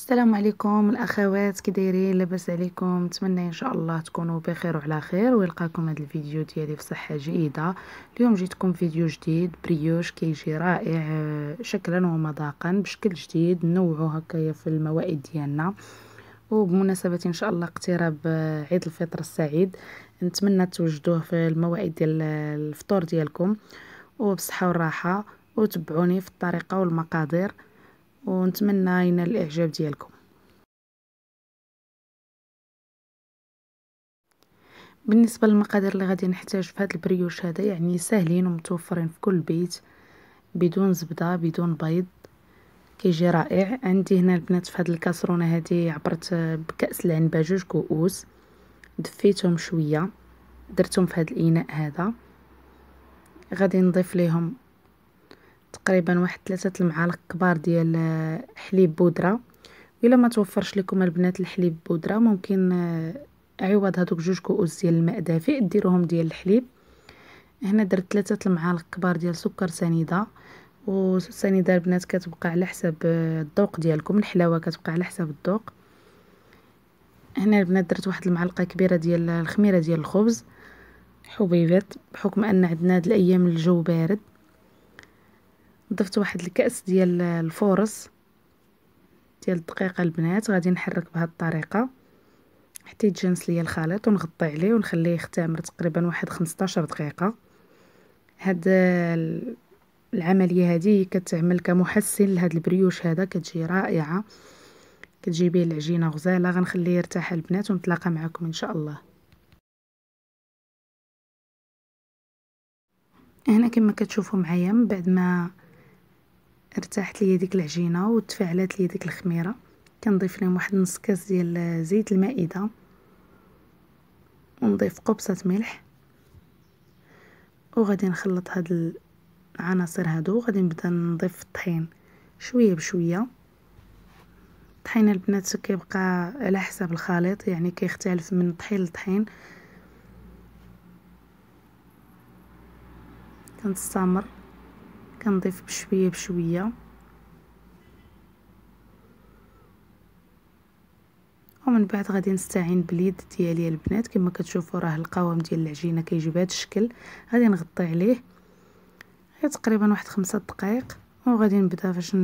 السلام عليكم الاخوات، كي دايرين؟ لاباس عليكم؟ نتمنى ان شاء الله تكونوا بخير وعلى خير ويلقاكم هذا الفيديو ديالي بصحه جيده. اليوم جيتكم فيديو جديد بريوش كيجي رائع شكلا ومذاقا بشكل جديد، نوعو هكايا في الموائد ديالنا. وبمناسبه ان شاء الله اقتراب عيد الفطر السعيد، نتمنى توجدوه في الموائد ديال الفطور ديالكم وبصحه والراحه، وتبعوني في الطريقه والمقادير ونتمنى ينال الاعجاب ديالكم. بالنسبه للمقادير اللي غادي نحتاج في هذا البريوش هذا، يعني ساهلين ومتوفرين في كل بيت، بدون زبده بدون بيض، كيجي رائع. عندي هنا البنات في هذه الكاسرونه هذه عبرت بكاس العنبه 2 كؤوس، دفيتهم شويه، درتهم في هذا الاناء هذا. غادي نضيف ليهم تقريبا واحد 3 المعالق كبار ديال حليب بودره. الا ما توفرش لكم البنات الحليب بودره، ممكن عوض هذوك 2 كؤوس ديال الماء دافئ ديروهم ديال الحليب. هنا درت 3 المعالق كبار ديال سكر سنيده، والسنيده البنات كتبقى على حسب الذوق ديالكم، الحلاوه كتبقى على حسب الذوق. هنا البنات درت واحد المعلقه كبيره ديال الخميره ديال الخبز حبيبات، بحكم ان عندنا هاد الايام الجو بارد. ضفت واحد الكأس ديال الفورص ديال الدقيق البنات، غادي نحرك بهذه الطريقه حتى يتجانس ليا الخليط، ونغطي عليه ونخليه يختمر تقريبا واحد 15 دقيقه. هاد العمليه هذه كتعمل كمحسن لهاد البريوش هذا، كتجي رائعه، كتجي بيه العجينه غزاله. غنخليه يرتاح البنات ونتلاقى معكم ان شاء الله. هنا كما كتشوفوا معايا، من بعد ما ارتاحت ليا ديك العجينه وتفاعلات ليا ديك الخميره، كنضيف لهم واحد نص كاس ديال زيت المائده، ونضيف قبصه ملح، وغادي نخلط هاد العناصر هادو. غادي نبدا نضيف الطحين شويه بشويه. الطحين البنات كيبقى على حسب الخليط، يعني كيختلف من طحين لطحين. كنستمر كنضيف بشويه بشويه، ومن بعد غادي نستعين باليد ديالي البنات. كما كتشوفوا راه القوام ديال العجينه كيجي بهذا الشكل. غادي نغطي عليه تقريبا واحد 5 دقائق، وغادي نبدا فاش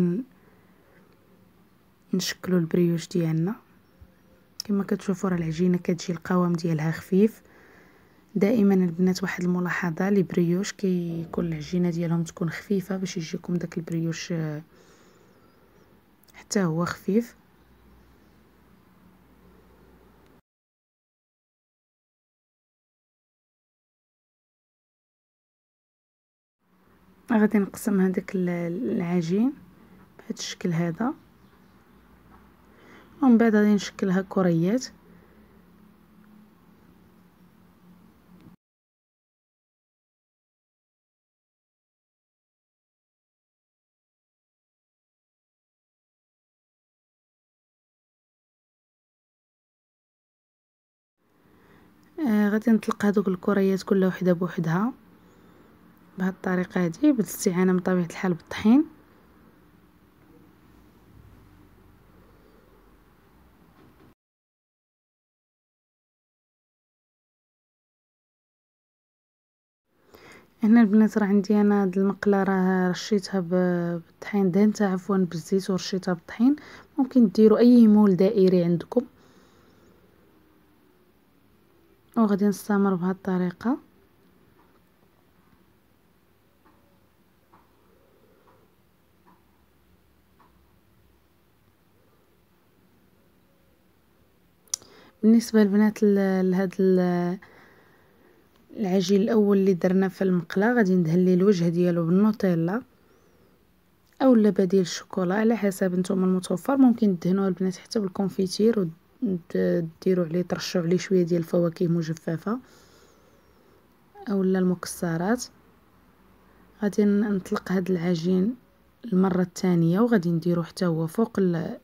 نشكلوا البريوش ديالنا. كما كتشوفوا راه العجينه كتجي القوام ديالها خفيف. دائما البنات واحد الملاحظه، لي بريوش كيكون العجينه ديالهم تكون خفيفه باش يجيكم داك البريوش حتى هو خفيف. غادي نقسم هذاك العجين بهذا الشكل هذا، ومن بعد غادي نشكلها كريات. غادي نطلق هذوك الكريات كل وحده بوحدها بهذه الطريقه هذه، بالاستعانه من طبيعه الحال بالطحين. هنا البنات راه عندي انا هاد المقله راه رشيتها بالطحين، دهنتها عفوا بالزيت ورشيتها بالطحين. ممكن ديروا اي مول دائري عندكم، وغادي نستمر بهذه الطريقه. بالنسبه البنات لهاد العجين الاول اللي درنا في المقله، غادي ندهن ليه الوجه ديالو بالنوتيلا اولا بديل الشوكولا على حسب نتوما المتوفر. ممكن تدهنوه البنات حتى بالكونفيتير وديروا عليه ترشوا عليه شويه ديال الفواكه مجففه اولا المكسرات. غادي نطلق هاد العجين المره الثانيه، وغادي نديرو حتى هو فوق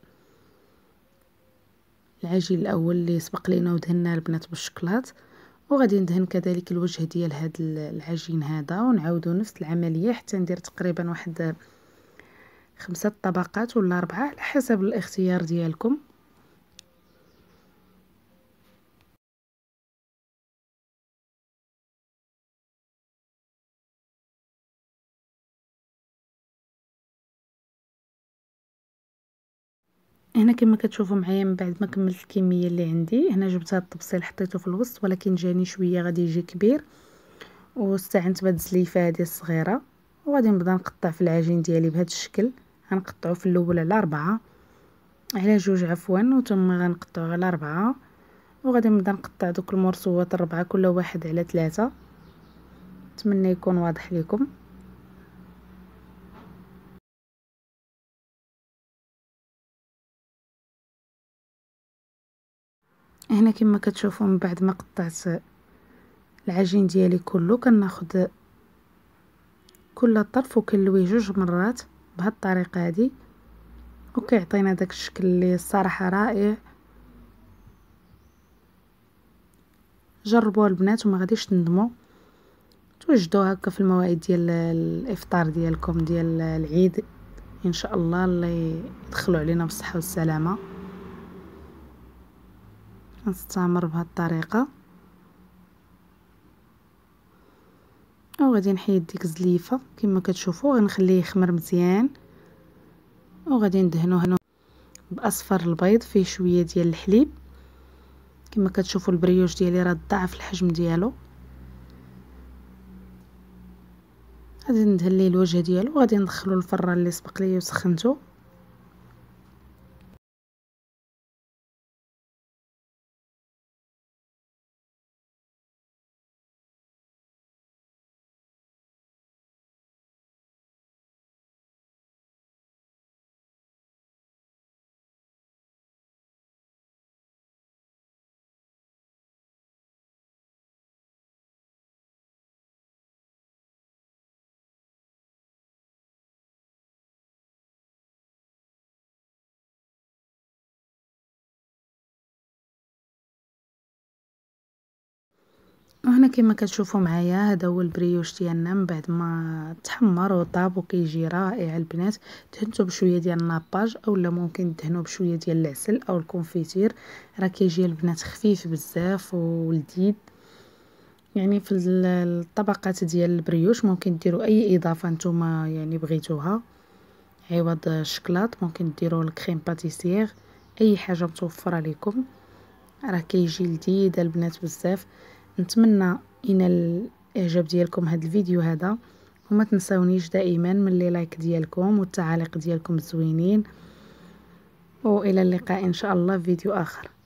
العجين الاول اللي سبق لينا ودهناه البنات بالشكلاط. وغادي ندهن كذلك الوجه ديال هاد العجين هذا، ونعاودو نفس العمليه حتى ندير تقريبا واحد 5 طبقات ولا 4 على حسب الاختيار ديالكم. هنا كما كتشوفوا معايا من بعد ما كملت الكميه اللي عندي، هنا جبت هذا الطبسيل حطيته في الوسط، ولكن جاني شويه غادي يجي كبير، واستعنت بهاد السليفه هذه الصغيره، وغادي نبدا نقطع في العجين ديالي بهذا الشكل. غنقطعو في الاول على 4 على 2 عفوا، وثم غنقطعو على 4، وغادي نبدا نقطع دوك المرصوات 4 كل واحد على 3. نتمنى يكون واضح لكم. هنا كما كتشوفوا من بعد ما قطعت العجين ديالي كله، كناخذ كل طرف وكنلويه 2 مرات بهذه الطريقه هذه، وكيعطينا داك الشكل اللي الصراحه رائع. جربوها البنات وما غاديش تندموا، توجدوا هكا في المواعيد ديال الافطار ديالكم ديال العيد ان شاء الله. الله يدخلوا علينا بالصحه والسلامه. نستمر بهذه الطريقه، وغادي نحيد ديك الزليفه كما كتشوفوا، غنخليه يخمر مزيان، وغادي ندهنوه هنا باصفر البيض فيه شويه ديال الحليب. كما كتشوفوا البريوش ديالي راه ضاعف الحجم ديالو. غادي ندهن ليه الوجه ديالو، وغادي ندخلو الفران اللي سبق لي وسخنته. وهنا كما كتشوفوا معايا هذا هو البريوش ديالنا من بعد ما تحمر وطاب، وكيجي رائع البنات. دهنته بشويه ديال الناباج، اولا ممكن دهنوه بشويه ديال العسل او الكونفيتير، راه كيجي البنات خفيف بزاف ولذيذ. يعني في الطبقات ديال البريوش ممكن ديروا اي اضافه نتوما يعني بغيتوها، عوض الشكلاط ممكن ديروا الكريم باتيسير، اي حاجه متوفره لكم، راه كيجي لذيذ البنات بزاف. نتمنى ينال الاعجاب ديالكم هذا الفيديو هذا، وما تنساونيش دائما من لي لايك ديالكم والتعاليق ديالكم الزوينين، والى اللقاء ان شاء الله في فيديو اخر.